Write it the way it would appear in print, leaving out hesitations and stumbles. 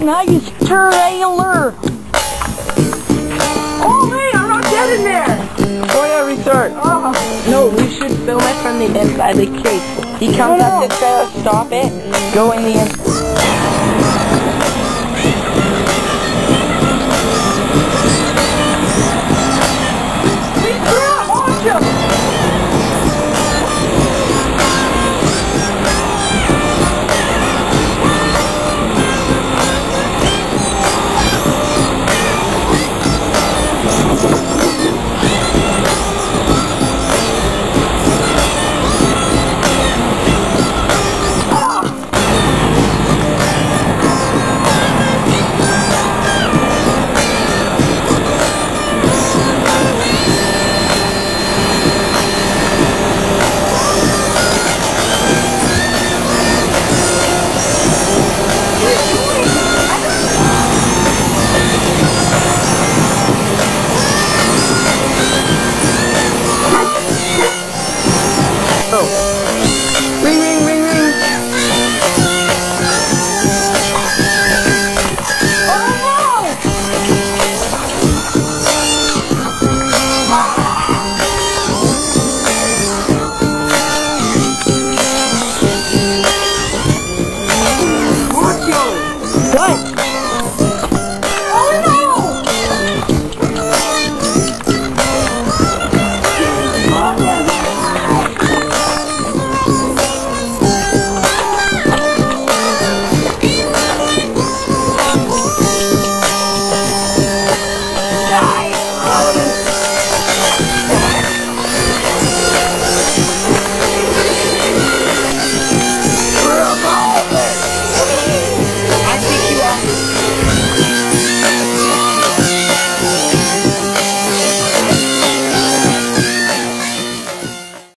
Nice trailer. Oh wait, I'm not dead in there. Oh yeah, restart. No, we should film it from the inside the case. He comes up the trailer, stop it, go in the inside. Oh.